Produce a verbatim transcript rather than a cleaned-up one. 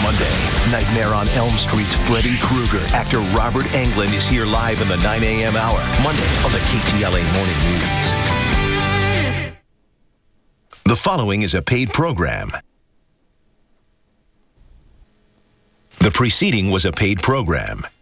Monday. Nightmare on Elm Street's Freddy Krueger. Actor Robert Englund is here live in the nine a.m. hour. Monday on the K T L A Morning News. The following is a paid program. The preceding was a paid program.